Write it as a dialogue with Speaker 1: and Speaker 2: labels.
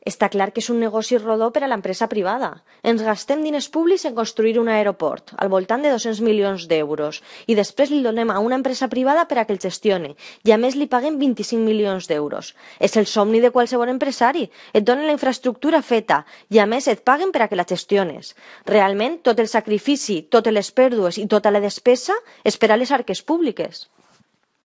Speaker 1: Està clar que és un negoci rodó per a l'empresa privada. Ens gastem diners públics en construir un aeroport, al voltant de 200 milions d'euros, i després li donem a una empresa privada per a que el gestioni, i a més li paguem 25 milions d'euros. És el somni de qualsevol empresari. Et donen la infraestructura feta i a més et paguen per a que la gestiones. Realment, tot el sacrifici, totes les pèrdues i tota la despesa és per a les arques públiques.